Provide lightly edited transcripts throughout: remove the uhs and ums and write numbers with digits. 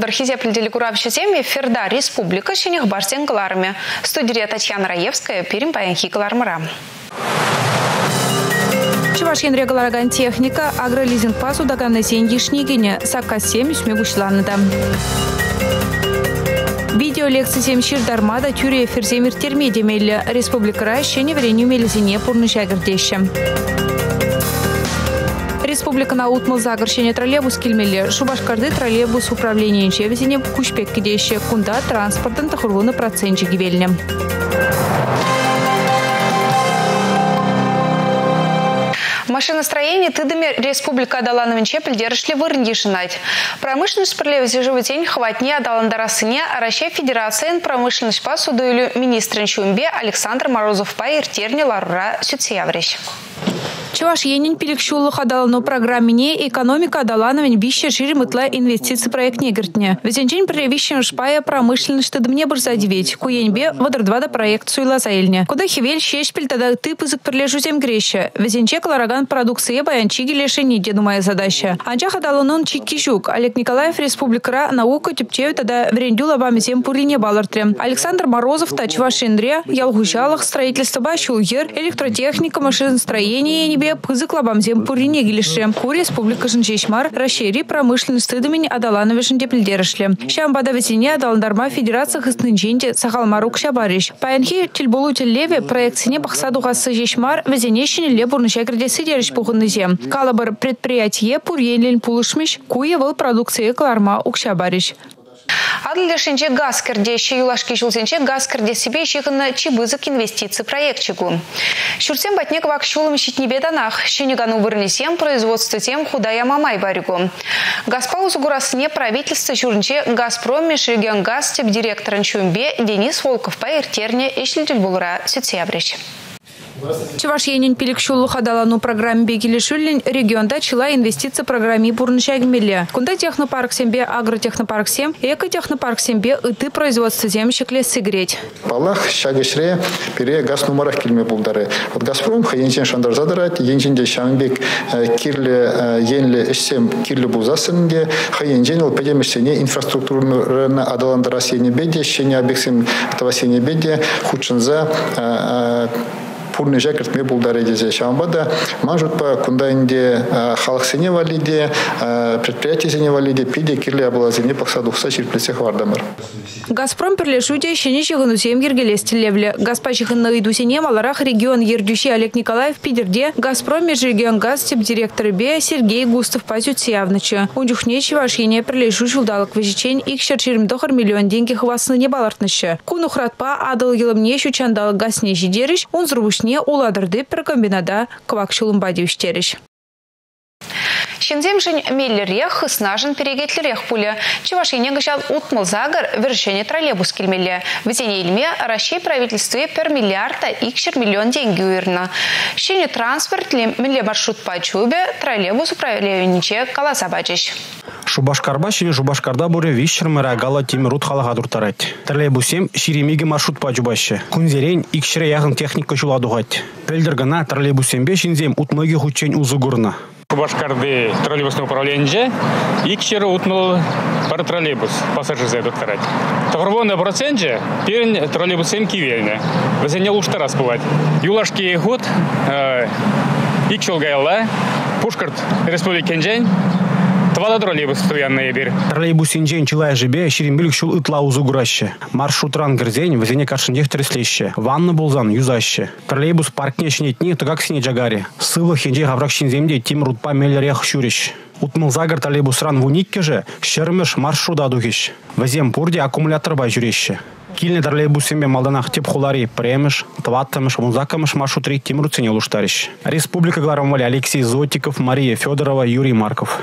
Олигархизия пледели куравча теме Ферда Республика щенех барсен кларами. Студия Татьяна Раевская, Перим паянхи клармара. Чувашин регулярган техника, агролизинг пасу даганны сеньги шнигине, сака 7 смегушланыда. Видео лекции 7 ширдармада тюрия ферземир термедемелли. Республика Райщене вреню мелезине пурнышагердеща. Республика наутмал загорщение троллейбус кельмели. Шубашкарды троллейбус управления инчевизине кушпек кидеще. Кунда транспортын тахурвуны процентчи гивельне. Машиностроение тыдами Республика Адалановин Чепель держали вырндишинать. Промышленность справедливости животень хватне Адаландарасыне, а Россия Федерация промышленность по судуилю министра Чумбе Александр Морозов Пайер терни Ларура Сюцеяврищ. Чуваш енин пиликшулых адалану программине экономика адалановин бище ширимытла инвестиции проект негртне. Везенчень превищен шпая промышленность тыдымне барзадивить. Куеньбе водордвада проект суйлазаильне. Куда хивель щешпель тогда ты пызык прилежу тем греща. Везенче клараган продукции баянчиги лишени деду моя задача. Анчах адаланон чиккишук. Олег Николаев Республика наука тюпчею тогда врендюла бами тем пурине балартре. Александр Морозов тач Вашиндре ялгучалах строительство бащулгер электротехника машиностроение небе пызык лабам зем пурине гилише. Кури Республика Жинчешмар расшири промышленность тыдымень адалановишен депельдерышле. Щамбада весене адаландарма федерация хыстынченте сахалмарук шабарищ. Паянхи тельболу теллеве проекцине бахсадугасы жешмар везенещине лебурнышагерде сидерыш пухыннызе. Калабар предприятие пурьенлен пулышмиш куевал продукция кларма укшабарищ. Адлешенче газ кердеще юлашки жулсенче газ керде себе щекана чибызык инвестиции проектчику. Шурсем батнек вакшулым щитнебе данах, щенегану вырнесем производство тем худая мамай баригу. Газпаузу гурасне правительство журнче Газпром межрегион газ тип директор Чумбе Денис Волков по иртерне ишлитель булра Сюцеяврищ. Чуваш енин пиликшулух адалану программе бегилишулин регионда чила инвестиция программе бурнышагмеле. Кунда технопарк сембе агротехнопарк сем, экотехнопарк сембе ты производство земщикле сыгреть. Палах шагешре пере газ номерах кильме булдары. От Газпром хаенчен шандар задарать, енченде шамбек кирле енле эшсем кирле бузасынге, хаенчен ол педемешсене инфраструктурны адаландарасене беде, щене обексем тавасене беде, худшинза пурный жакерт ме булдары дезе шамбада мажут по кунда инде халахсене валиде предприятие сене валиде пиде кирле облазене паксадухса чирплесех вардамыр. Газпром перлешуде щеничигыну сем гергелестилевле. Газпачихынны идусене маларах регион ердющий Олег Николаев пидерде Газпром межрегион газ тип директор Б Сергей Густав Пазюцеявныча. Ундюхне чевашине перлешу чулдалык вежечень икшер чирмдохар миллион деньги хвасны не балартныща. Кунухратпа адал елымне щучандалык гасне жидерищ, он зрубушне уладырды прокомбинада квакшулым бадюштерищ. Щенземшин меллерех снажен перегетлерех пуля. Чувашине гашал утмал загар вершение троллейбус кельмеле. В зене ильме Россия правительстве пер миллиарда икшер миллион деньги уирна. Щене транспорт мелле маршрут по чубе троллейбус управленче колосабачищ. Шубашкарба щене Шубашкарда буре вишер мэрагала тимирут халага дуртарать. Троллейбусем ширемиги маршрут по чубаще. Кунзерень икшере яғын техника чуладугать. Пельдергана троллейбусембе щензем утмыги хучень узугурна. Шубашкарды троллейбусное управление икшер утмыл пар троллейбус пассажирзай дуртарать. Товарвонный проценте перень троллейбусем кивельне. Везене лучше раз бывать. Юлашки год икшел гайла Пушкарт Республики Кенджень. Твада троллейбус стоянные бер. Троллейбус инжен чилая жебе ширимбилик шул ытла узугураще. Маршрутран грзень везене каршындех треслеще. Ванна булзан юзаще. Троллейбус паркне шнетни то как сине джагари. Сылы хенже гаврак шинземде тим рутпа меллерех шурищ. Утмыл загар троллейбусран вуникке же шермеш маршрута духищ. Везем пурде аккумулятор бай жюреще. Кильне троллейбусембе малданах тип хулари премеш, тваттамеш, музакамеш маршрутри тимру цене луштарищ. Республика Гларамвали Алексей Зотиков, Мария Федорова, Юрий Марков.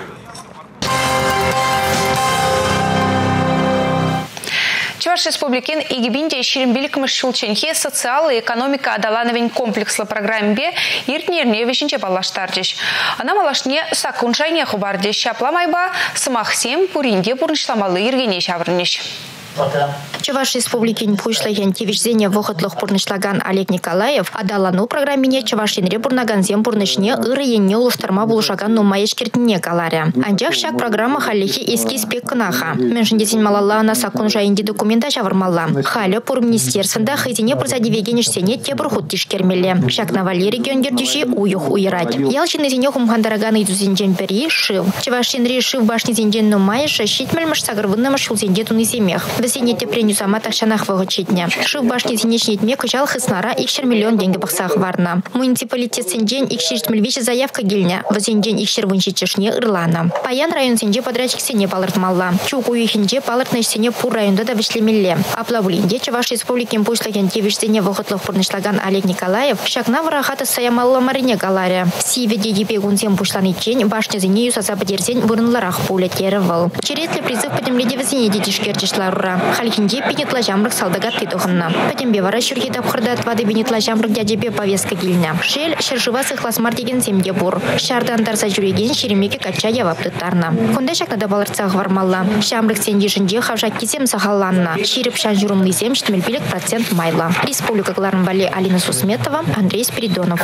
Чуваш Республикин и Гибинде Ширимбиликмыш Шулченхе социал и экономика адалановень комплексла программе иртнерне вещенче балаштардиш. Она малашне сакуншайне хубарде щапла майба самахсем пуринде пурнишламалы иргене шаврниш. Чуваш республикин пуйшлайын тивичзене вохотлых пурнышлаган Олег Николаев адалану программине Чувашинре бурнаган зем пурнышне ыры енне улуштарма булушаган нумайыш кертіне каларе. Анжақ шак программа халихи эски спек кынаха. Меншіндесен малалла на сакун жайынди документа шавырмалла. Халі пур министерствында хызине пурсадивегенешсене тебір худ тишкермеле. Шак навали региондердюши уюх уйрать. Ялшин изине хумхандараган идузинжен пери шив. Чувашинре шив башни зинжен нумайыша щитмельмаш сагрвыннамаш шулзинде туныземех. Весене тепреню сама такшанах вогочетне. Шив башни зинешнетме кычал хыснара икшер миллион деньги бахсах варна. Муниципалитет синжен икшертмельвиче заявка гильня. Возинжен икшер вынчичешне ырлана. Паян район синже подрядчик сене палыртмалла. Чук уюхинже палыртныш сене пур районда да вишлемелле. Аплавулинде Чуваш республикин пуйшлаген тевишсене вохотлых пурнышлаган Олег Николаев шакна варахата саямалла марине галаре. Сиведе епегунзем пушланичень башня зине юсаса подерзень вырнларах пулетерывал. Черетле призыв подемледе везине детишкерчешларура. Хальхинде пинетла жамрак салдагат титоханна. Подембе вара шурхи тапхырдат вады бинетла жамрак дядебе повестка гильня. Шель шершывасы хласмар деген земде бур. Шардан тарса жүреген шеремеке кача яваптыттарна. Конда шакна да балырцах вармалла. Жамрак сендешінде хавшак кисем сахалланна. Ширип шан журумлизем штмельпилек процент майла. Республика Гларнбали Алина Сусметова, Андрей Спиридонов.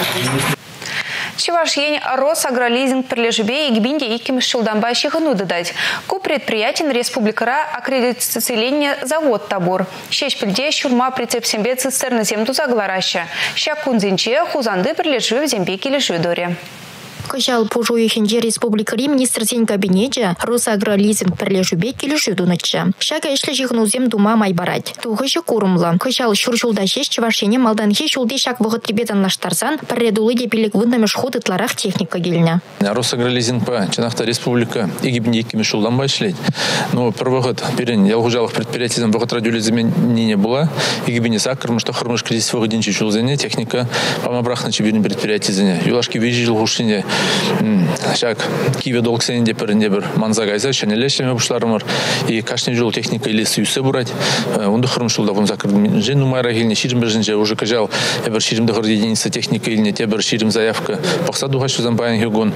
Чуваш ень Росагролизинг прилежбе и гбинде и кемшилдамба щихану дадать. Ку предприятин республикара аккредитацияление завод табор. Щечпильде шурма прицеп сембе цистерна земту заглараща. Щакун зинче хузанды прилежбе в зембе килежидоре. Кыжал пужуюхинже республикари министр зен кабинете Росагролизинг прилежубе келешудунычы. Шага ишле жихнузем дума майбарать. Тухыжы курумла. Кыжал шуршулда шеш Чувашене малданхи шулде шак вғытребетан лаштарсан парредулы депелек вындамеш ходытларах техника гильня. Росагролизинг па чанахта республика игибне икими шулдан байшлеть. Но первыгод перен ялгужалых предприятиям вғыт радиолизменение была. Игибне сакр, что хормыш кризис вғыдинчи шулзене техника помабрахна чебирин предприятия. Юлашки вижил гушине шак киве долг сенде перенде bir манзагайза шенелешеме бушларымыр и кашни жол техника или сүйсе бурать онда хырмшулда вон закрыл жен нумайра гильне ширим бежинже уже кажал бер ширимде хор единица техника или не те бер ширим заявка пахсаду хашу замбаян гюгон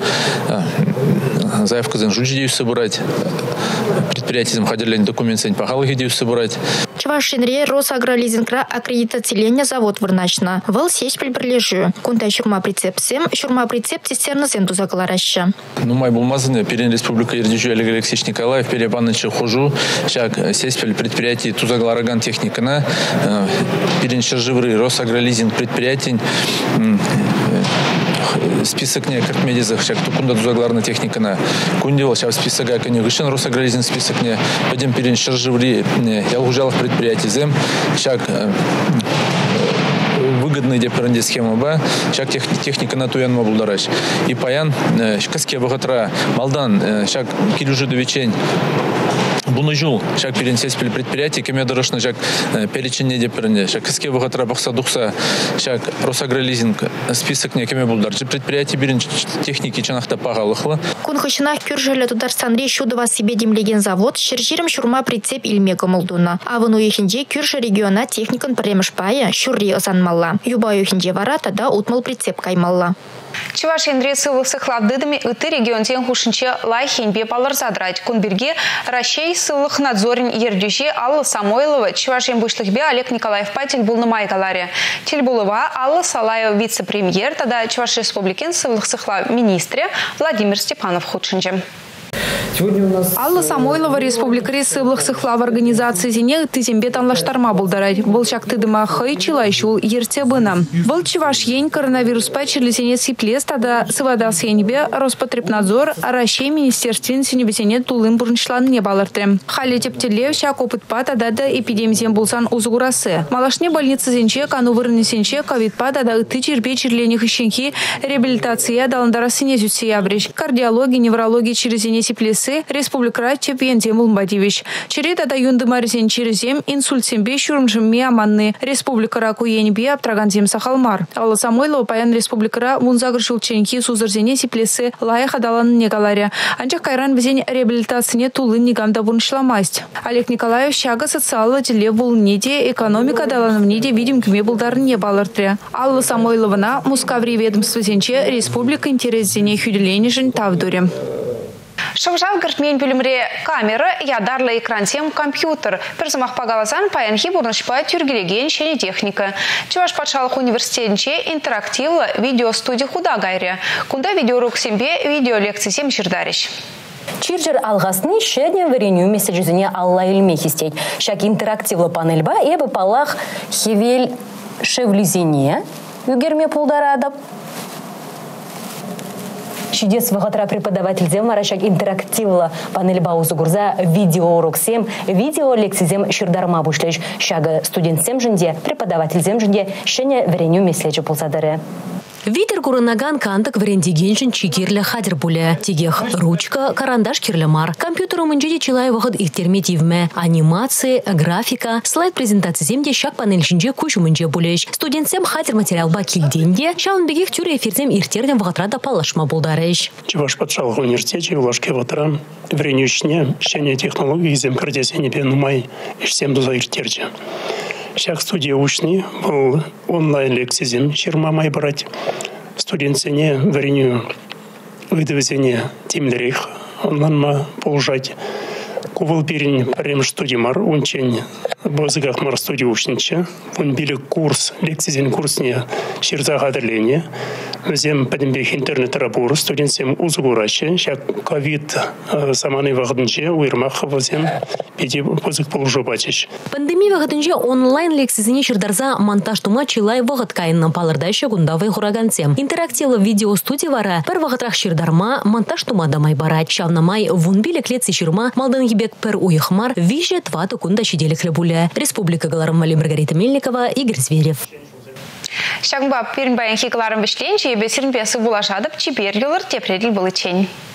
заявка зен жуджи дейсе бурать предприятием ходерлен документ сен пахал дейсе бурать. Чувашинре Росагролизингра аккредитацияление завод вырначна. Вал сесть прилежу. Кунта шурма прицеп цистерна зенту заглараща. Ну май булмазыны перен республика Ердичу Олег Алексеевич Николаев перебанычы хожу. Шак сесть предприятий тузаглараган техникана перен шерживры Росагролизинг предприятий список не как медизах шак тукунда тузагларна техникана кундил сейчас список как не гышен Росагролизинг список не пойдем перен шерживры ялгужалых предприятий зем шак выгодный деперенде схема ба шак техника на туян мобулдараш и паян каске богатра малдан шак килюжи довечень Бунужул, шаг перенесеть предприятие, кеме дорожно шаг перечень деперенде, шаг каске богатра бахса духса, шаг Росагролизинг список не кеме булдар, же предприятие берен техники чанахта пагалыхла. Кунхышинах кюржеле Тударстанре шудова себе демлеген завод, шерширим шурма прицеп ильмега молдуна. А вон уехинже кюрша региона техникан премешпая, шурри озанмалла. Юба уехинже вара тада утмал прицеп каймалла. Чувашинре сывлых сыхлавдыдами ыты регион тен хушинче лайхинбе палар задрать. Кунберге Ращей сывлых надзорин ердюще Алла Самойлова, Чувашин бушлыхбе Олег Николаев Патель был на майгаларе. Тельбулова Алла Салаева вице-премьер, тогда Чуваш республикин сывлых сыхла министре Владимир Степанов худшинче. Сегодня у нас Алла Самойлова республикари сывлых сыхла в организации зине тызембе танлаштарма булдарать. Был шак тыдыма хайчила ищул ерте бына. Был Чуваш ень коронавирус пачили зине сиплес, тогда сывада сенебе Роспотребнадзор, Ращей министерствен сенебесене тулым бурнчлан не баларты. Хали тептелев шак опыт па тогда да эпидемизем булсан узгурасы. Малашне больница зенче, кану вырнесенче, ковид па тогда ыты чербе черлених ищенхи, реабилитация даландарасы не зюсе ябрич. Кардиология, неврология через зине сиплес республика Чепьензем Улмбадивич. Череда да юнды марзен черезем инсульт сембе шурмжем миаманны. Республика Ракуенбе Аптрагандзем Сахалмар. Алла Самойлова паян республика Мунзагршул ченки сузарзене сиплесы лайха далан негаларя. Анчах кайран везень реабилитацине тулын негамда бурншламасть. Олег Николаев щага социалы теле булнеде экономика далан внеде видим кме булдар не балартре. Алла Самойловна Мускаври ведомство зенче республика интерес зене хюделенежен тавдуре. Шавжав гартмен бүлімре камера, ядарлы экран тем компьютер. Перзамах пагалазан паянхи бурнышпа тюргелеген шене техника. Чуваш патшалық университетінче интерактивлы видеостудия худа гайре. Кунда видеоурок сембе видеолекции сем жирдарищ. Чирджер алғасны шедне вареню месседжізіне алла илме хистеть. Шак интерактивлы панельба ебі палах хевел шевлюзине үгерме пулдарадып. Чудес вағатра преподавательзем марашак интерактивлы панельба узугурза видеоурок сем, видеолексизем шырдарма бушлеш. Шагы студентсем жінде, преподавательзем жінде шене вареню месседжі пулсадары. Витер курынаган кантык врендигеншін чигерлі хадыр бұлі. Тегех ручка, карандаш керлі мар. Компьютеру мүнжеде чилай вағыд ихтерметивме. Анимация, графика, слайд презентация земде шак панель жінже көш мүнже бұлеш. Студентсем хадыр материалба келденде, шаун бегех түрі эфирзем иртерден вағытрада палашма бұлдарыш. Чуваш патшалық университете улашке ватра вренюшне шене технологии зем кардесене пенумай ишсем дуза иртерде. Шак студия учни был онлайн лексизем шермамай брать студентсене вареню выдавезение темлерих онланма положать кувал перень прям студимар унчень бозыгах мар студия учнича он били курс лексизен курсне шерзагадерление зем подембех интернет рабор студентсем узгураче шак ковид саманы вагдынче уйрмах возем пети бозык положобачеш. Пандемия вагдынче онлайн лексизене шердарза монтаж тума чилай вагыт кайыннан палырдайшы гундавы хураганцем. Интерактивлы видеостудия вара пер вагытрах шердарма монтаж тума дамай барать. Шавнамай вун билек летси шерма малдан гибек пер уйхмар виже тваты кунда щеделек лебуля. Республика Галармали Маргарита Мельникова, Игорь Зверев. Шагба пирнбайын хикларын вишленче, бесирнбесі булашадып, чипер юлар тепреділ бұл içен.